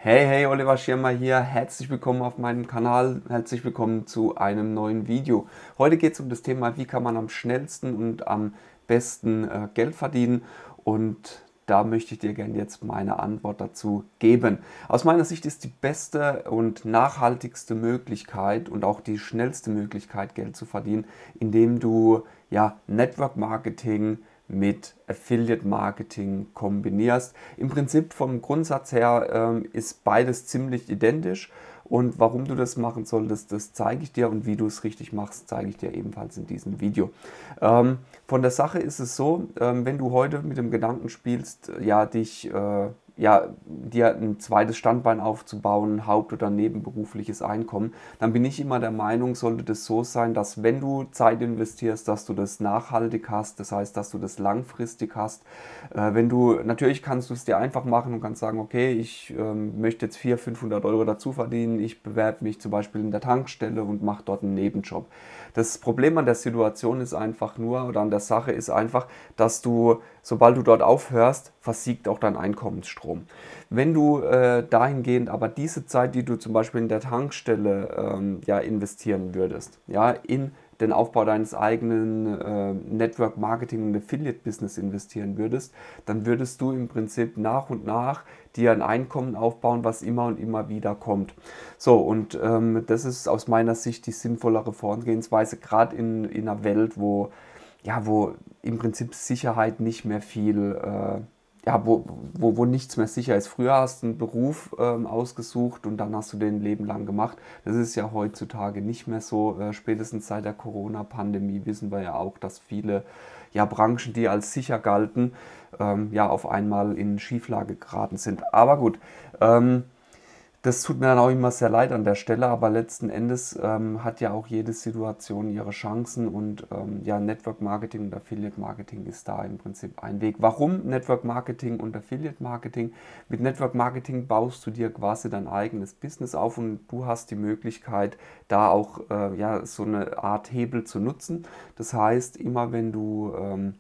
Hey, hey, Oliver Schirmer hier. Herzlich willkommen auf meinem Kanal. Herzlich willkommen zu einem neuen Video. Heute geht es um das Thema, wie kann man am schnellsten und am besten Geld verdienen. Und da möchte ich dir gerne jetzt meine Antwort dazu geben. Aus meiner Sicht ist die beste und nachhaltigste Möglichkeit und auch die schnellste Möglichkeit, Geld zu verdienen, indem du Network Marketing mit Affiliate Marketing kombinierst. Im Prinzip vom Grundsatz her ist beides ziemlich identisch, und warum du das machen solltest, das zeige ich dir, und wie du es richtig machst, zeige ich dir ebenfalls in diesem Video. Von der Sache ist es so, wenn du heute mit dem Gedanken spielst, dir ein zweites Standbein aufzubauen, Haupt- oder nebenberufliches Einkommen, dann bin ich immer der Meinung, sollte das so sein, dass wenn du Zeit investierst, dass du das nachhaltig hast, das heißt, dass du das langfristig hast. Natürlich kannst du es dir einfach machen und kannst sagen, okay, ich möchte jetzt 400, 500 Euro dazu verdienen, ich bewerbe mich zum Beispiel in der Tankstelle und mache dort einen Nebenjob. Das Problem an der Situation ist einfach nur, oder an der Sache ist einfach, dass du, sobald du dort aufhörst, versiegt auch dein Einkommensstrom. Wenn du dahingehend aber diese Zeit, die du zum Beispiel in der Tankstelle investieren würdest, in den Aufbau deines eigenen Network Marketing und Affiliate Business investieren würdest, dann würdest du im Prinzip nach und nach dir ein Einkommen aufbauen, was immer und immer wieder kommt. So, und das ist aus meiner Sicht die sinnvollere Vorgehensweise, gerade in einer Welt, wo im Prinzip Sicherheit nicht mehr viel, wo nichts mehr sicher ist. Früher hast du einen Beruf ausgesucht und dann hast du den Leben lang gemacht. Das ist ja heutzutage nicht mehr so. Spätestens seit der Corona-Pandemie wissen wir ja auch, dass viele Branchen, die als sicher galten, auf einmal in Schieflage geraten sind. Aber gut, das tut mir dann auch immer sehr leid an der Stelle, aber letzten Endes hat ja auch jede Situation ihre Chancen, und Network Marketing und Affiliate Marketing ist da im Prinzip ein Weg. Warum Network Marketing und Affiliate Marketing? Mit Network Marketing baust du dir quasi dein eigenes Business auf, und du hast die Möglichkeit, da auch so eine Art Hebel zu nutzen. Das heißt, immer wenn du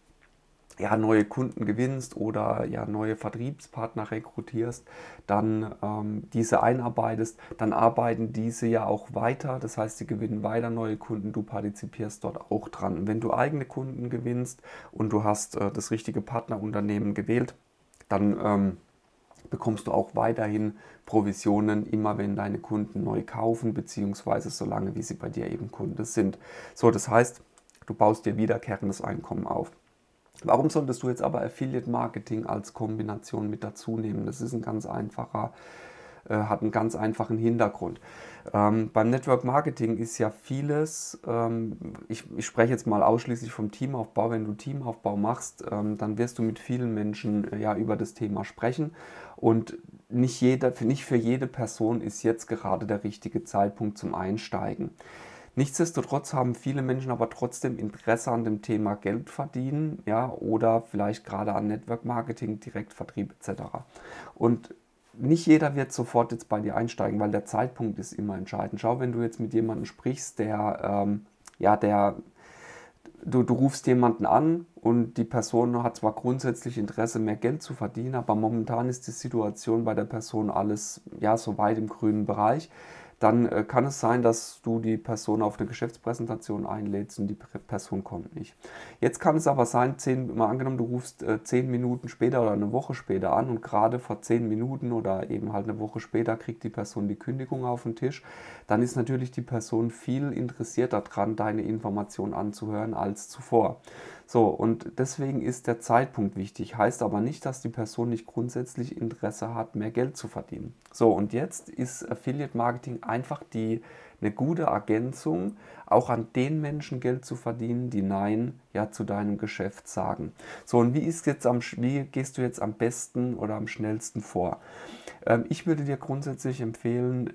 neue Kunden gewinnst oder neue Vertriebspartner rekrutierst, dann diese einarbeitest, dann arbeiten diese ja auch weiter. Das heißt, sie gewinnen weiter neue Kunden, du partizipierst dort auch dran. Und wenn du eigene Kunden gewinnst und du hast das richtige Partnerunternehmen gewählt, dann bekommst du auch weiterhin Provisionen, immer wenn deine Kunden neu kaufen, beziehungsweise solange wie sie bei dir eben Kunde sind. So, das heißt, du baust dir wiederkehrendes Einkommen auf. Warum solltest du jetzt aber Affiliate Marketing als Kombination mit dazu nehmen? Das ist hat einen ganz einfachen Hintergrund. Beim Network Marketing ist ja vieles, ich spreche jetzt mal ausschließlich vom Teamaufbau. Wenn du Teamaufbau machst, dann wirst du mit vielen Menschen über das Thema sprechen, und nicht für jede Person ist jetzt gerade der richtige Zeitpunkt zum Einsteigen. Nichtsdestotrotz haben viele Menschen aber trotzdem Interesse an dem Thema Geld verdienen, oder vielleicht gerade an Network Marketing, Direktvertrieb etc. Und nicht jeder wird sofort jetzt bei dir einsteigen, weil der Zeitpunkt ist immer entscheidend. Schau, wenn du jetzt mit jemandem sprichst, du rufst jemanden an und die Person hat zwar grundsätzlich Interesse, mehr Geld zu verdienen, aber momentan ist die Situation bei der Person alles so weit im grünen Bereich. Dann kann es sein, dass du die Person auf eine Geschäftspräsentation einlädst und die Person kommt nicht. Jetzt kann es aber sein, mal angenommen, du rufst 10 Minuten später oder eine Woche später an, und gerade vor 10 Minuten oder eben halt eine Woche später kriegt die Person die Kündigung auf den Tisch. Dann ist natürlich die Person viel interessierter daran, deine Information anzuhören als zuvor. So, und deswegen ist der Zeitpunkt wichtig. Heißt aber nicht, dass die Person nicht grundsätzlich Interesse hat, mehr Geld zu verdienen. So, und jetzt ist Affiliate Marketing einfach eine gute Ergänzung, auch an den Menschen Geld zu verdienen, die Nein zu deinem Geschäft sagen. So, und wie gehst du jetzt am besten oder am schnellsten vor? Ich würde dir grundsätzlich empfehlen,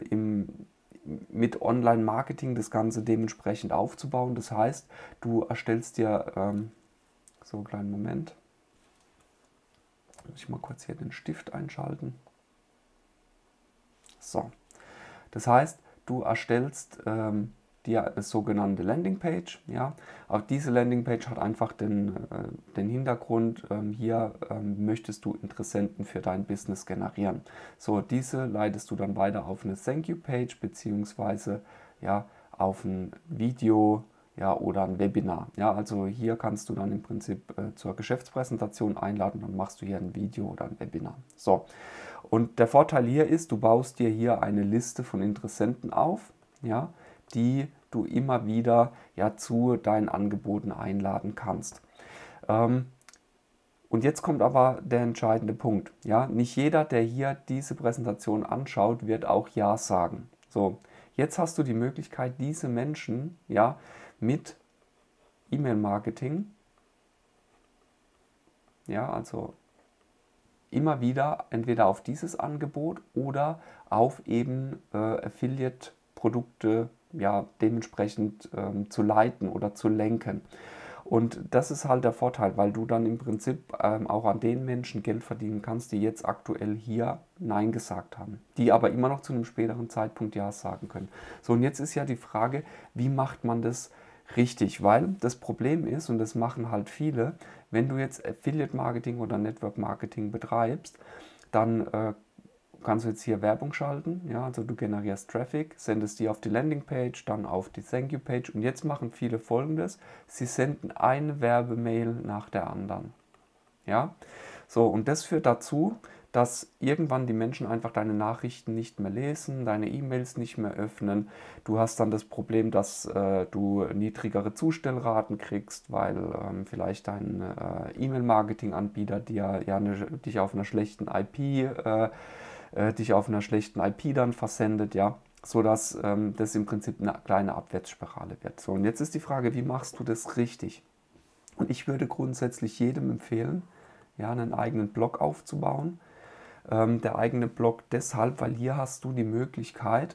mit Online-Marketing das Ganze dementsprechend aufzubauen. Das heißt, du erstellst dir, so einen kleinen Moment, muss ich mal kurz hier den Stift einschalten. So, das heißt, du erstellst die sogenannte Landingpage. Ja. Aber diese Landingpage hat einfach den Hintergrund, hier möchtest du Interessenten für dein Business generieren. So, diese leitest du dann weiter auf eine Thank You Page beziehungsweise ja, auf ein Video, ja, oder ein Webinar. Ja, also hier kannst du dann im Prinzip zur Geschäftspräsentation einladen, dann machst du hier ein Video oder ein Webinar. So, und der Vorteil hier ist, du baust dir hier eine Liste von Interessenten auf, ja, die du immer wieder ja, zu deinen Angeboten einladen kannst. Und jetzt kommt aber der entscheidende Punkt. Ja, nicht jeder, der hier diese Präsentation anschaut, wird auch Ja sagen. So, jetzt hast du die Möglichkeit, diese Menschen ja, mit E-Mail-Marketing, ja, also immer wieder entweder auf dieses Angebot oder auf eben Affiliate-Produkte ja, dementsprechend zu leiten oder zu lenken. Und das ist halt der Vorteil, weil du dann im Prinzip auch an den Menschen Geld verdienen kannst, die jetzt aktuell hier Nein gesagt haben, die aber immer noch zu einem späteren Zeitpunkt Ja sagen können. So, und jetzt ist ja die Frage, wie macht man das richtig? Weil das Problem ist, und das machen halt viele, wenn du jetzt Affiliate Marketing oder Network Marketing betreibst, dann kannst du jetzt hier Werbung schalten, ja, also du generierst Traffic, sendest die auf die Landingpage, dann auf die Thank You Page und jetzt machen viele Folgendes, sie senden eine Werbemail nach der anderen, ja, so, und das führt dazu, dass irgendwann die Menschen einfach deine Nachrichten nicht mehr lesen, deine E-Mails nicht mehr öffnen. Du hast dann das Problem, dass du niedrigere Zustellraten kriegst, weil vielleicht dein E-Mail-Marketing-Anbieter dir ja dich auf einer schlechten IP dann versendet, ja, sodass das im Prinzip eine kleine Abwärtsspirale wird. So, und jetzt ist die Frage, wie machst du das richtig? Und ich würde grundsätzlich jedem empfehlen, ja, einen eigenen Blog aufzubauen. Der eigene Blog deshalb, weil hier hast du die Möglichkeit,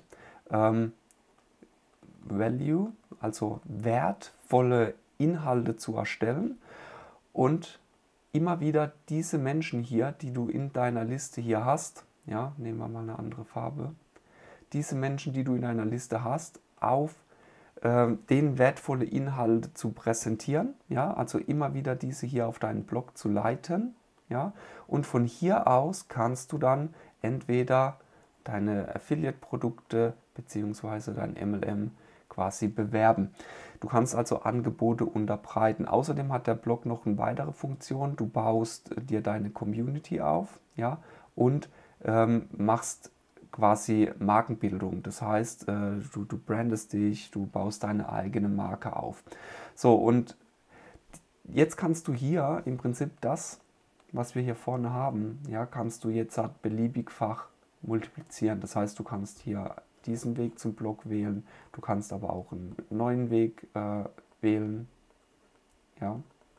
Value, also wertvolle Inhalte zu erstellen und immer wieder diese Menschen hier, die du in deiner Liste hier hast, ja, nehmen wir mal eine andere Farbe, diese Menschen, die du in deiner Liste hast, auf denen wertvolle Inhalte zu präsentieren, ja, also immer wieder diese hier auf deinen Blog zu leiten, ja, und von hier aus kannst du dann entweder deine Affiliate-Produkte bzw. dein MLM quasi bewerben. Du kannst also Angebote unterbreiten. Außerdem hat der Blog noch eine weitere Funktion. Du baust dir deine Community auf, ja, und machst quasi Markenbildung. Das heißt, du brandest dich, du baust deine eigene Marke auf. So, und jetzt kannst du hier im Prinzip das, was wir hier vorne haben, ja, kannst du jetzt halt beliebigfach multiplizieren. Das heißt, du kannst hier diesen Weg zum Blog wählen, du kannst aber auch einen neuen Weg wählen. Ja.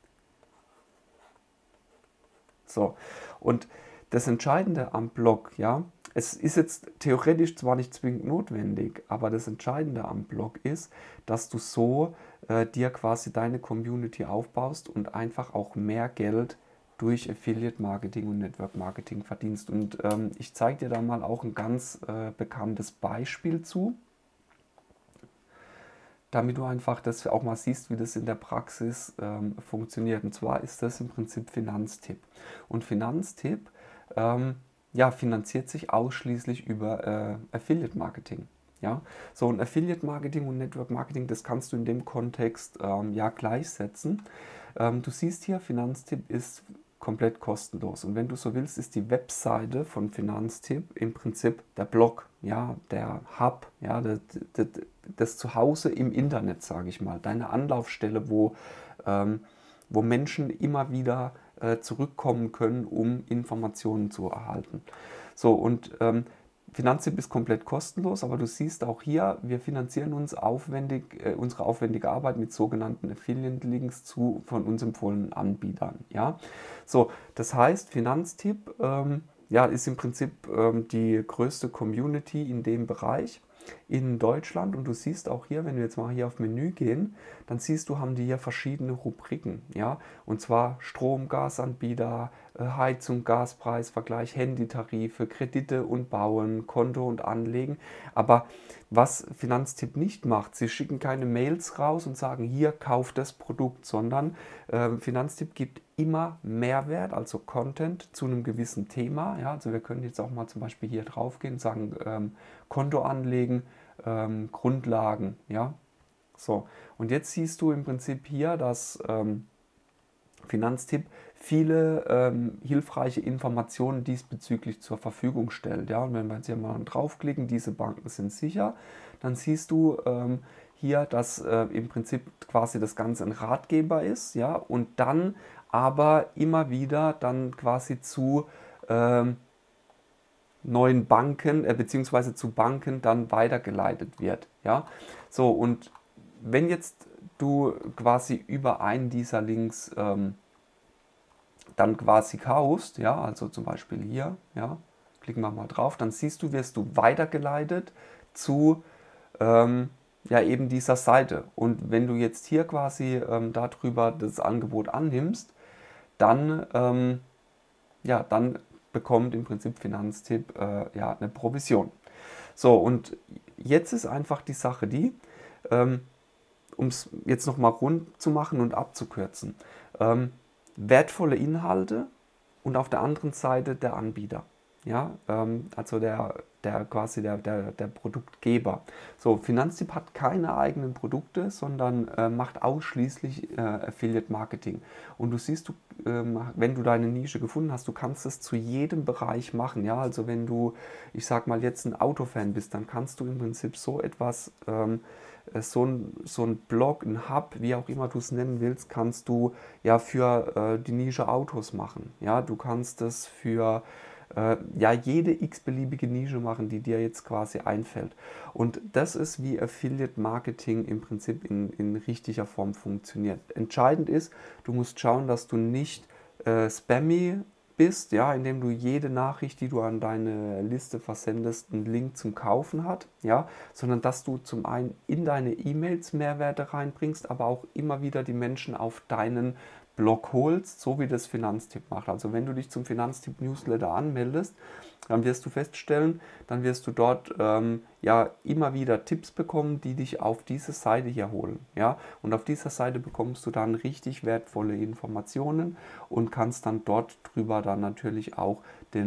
So, und das Entscheidende am Blog, ja, es ist jetzt theoretisch zwar nicht zwingend notwendig, aber das Entscheidende am Blog ist, dass du so dir quasi deine Community aufbaust und einfach auch mehr Geld durch Affiliate Marketing und Network Marketing verdienst. Und ich zeige dir da mal auch ein ganz bekanntes Beispiel zu, damit du einfach das auch mal siehst, wie das in der Praxis funktioniert. Und zwar ist das im Prinzip Finanztipp. Und Finanztipp ja, finanziert sich ausschließlich über Affiliate Marketing. Ja? So, ein Affiliate Marketing und Network Marketing, das kannst du in dem Kontext ja gleichsetzen. Du siehst hier, Finanztipp ist komplett kostenlos. Und wenn du so willst, ist die Webseite von Finanztipp im Prinzip der Blog, ja, der Hub, ja, das Zuhause im Internet, sage ich mal, deine Anlaufstelle, wo Menschen immer wieder zurückkommen können, um Informationen zu erhalten. So, und Finanztipp ist komplett kostenlos, aber du siehst auch hier, wir finanzieren uns unsere aufwendige Arbeit mit sogenannten Affiliate-Links von uns empfohlenen Anbietern. Ja? So, das heißt, Finanztipp ja, ist im Prinzip die größte Community in dem Bereich in Deutschland, und du siehst auch hier, wenn wir jetzt mal hier auf Menü gehen, dann siehst du, haben die hier verschiedene Rubriken, ja, und zwar Strom, Gasanbieter, Heizung, Gaspreisvergleich, Handytarife, Kredite und Bauen, Konto und Anlegen. Aber was Finanztipp nicht macht, sie schicken keine Mails raus und sagen, hier, kauf das Produkt, sondern Finanztipp gibt immer Mehrwert, also Content zu einem gewissen Thema. Ja, also wir können jetzt auch mal zum Beispiel hier drauf gehen und sagen, Konto anlegen, Grundlagen. Ja, so. Und jetzt siehst du im Prinzip hier, dass Finanztipp viele hilfreiche Informationen diesbezüglich zur Verfügung stellt. Ja? Und wenn wir jetzt hier mal draufklicken, diese Banken sind sicher, dann siehst du hier, dass im Prinzip quasi das Ganze ein Ratgeber ist, ja, und dann aber immer wieder dann quasi zu neuen Banken beziehungsweise zu Banken dann weitergeleitet wird. Ja? So, und wenn jetzt du quasi über einen dieser Links dann quasi kaufst, ja, also zum Beispiel hier, ja, klicken wir mal drauf, dann siehst du, wirst du weitergeleitet zu ja, eben dieser Seite. Und wenn du jetzt hier quasi darüber das Angebot annimmst, dann, ja, dann bekommt im Prinzip Finanztipp ja, eine Provision. So, und jetzt ist einfach die Sache die, um es jetzt nochmal rund zu machen und abzukürzen, wertvolle Inhalte und auf der anderen Seite der Anbieter. Ja, also quasi der Produktgeber. So, Finanztipp hat keine eigenen Produkte, sondern macht ausschließlich Affiliate Marketing. Und du siehst, wenn du deine Nische gefunden hast, du kannst es zu jedem Bereich machen. Ja, also wenn du, ich sag mal, jetzt ein Autofan bist, dann kannst du im Prinzip so etwas so ein Blog, ein Hub, wie auch immer du es nennen willst, kannst du ja für die Nische Autos machen. Ja, du kannst es für ja, jede x-beliebige Nische machen, die dir jetzt quasi einfällt. Und das ist, wie Affiliate Marketing im Prinzip in richtiger Form funktioniert. Entscheidend ist, du musst schauen, dass du nicht spammy bist, ja, indem du jede Nachricht, die du an deine Liste versendest, einen Link zum Kaufen hat, ja, sondern dass du zum einen in deine E-Mails Mehrwerte reinbringst, aber auch immer wieder die Menschen auf deinen Blog holst, so wie das Finanztipp macht. Also wenn du dich zum Finanztipp-Newsletter anmeldest, dann wirst du feststellen, dann wirst du dort ja immer wieder Tipps bekommen, die dich auf diese Seite hier holen. Ja? Und auf dieser Seite bekommst du dann richtig wertvolle Informationen und kannst dann dort drüber dann natürlich auch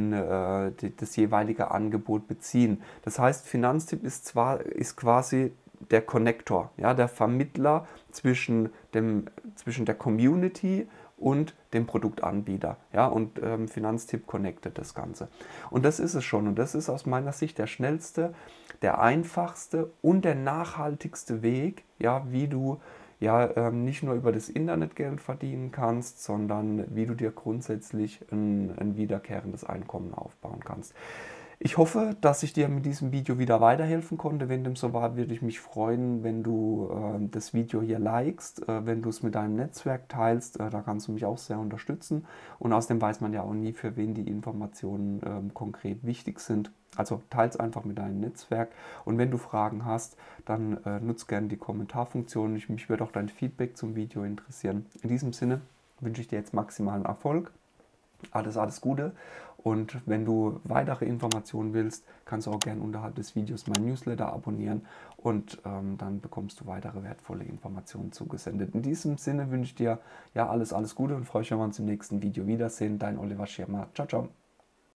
das jeweilige Angebot beziehen. Das heißt, Finanztipp ist quasi der Connector, ja, der Vermittler zwischen der Community und dem Produktanbieter. Ja, und Finanztipp connectet das Ganze. Und das ist es schon. Und das ist aus meiner Sicht der schnellste, der einfachste und der nachhaltigste Weg, ja, wie du ja, nicht nur über das Internet Geld verdienen kannst, sondern wie du dir grundsätzlich ein wiederkehrendes Einkommen aufbauen kannst. Ich hoffe, dass ich dir mit diesem Video wieder weiterhelfen konnte. Wenn dem so war, würde ich mich freuen, wenn du das Video hier likest, wenn du es mit deinem Netzwerk teilst. Da kannst du mich auch sehr unterstützen. Und außerdem weiß man ja auch nie, für wen die Informationen konkret wichtig sind. Also teile es einfach mit deinem Netzwerk. Und wenn du Fragen hast, dann nutze gerne die Kommentarfunktion. Mich würde auch dein Feedback zum Video interessieren. In diesem Sinne wünsche ich dir jetzt maximalen Erfolg. Alles Gute, und wenn du weitere Informationen willst, kannst du auch gerne unterhalb des Videos mein Newsletter abonnieren und dann bekommst du weitere wertvolle Informationen zugesendet. In diesem Sinne wünsche ich dir ja alles Gute und freue mich, wenn wir uns im nächsten Video wiedersehen. Dein Oliver Schirmer. Ciao, ciao.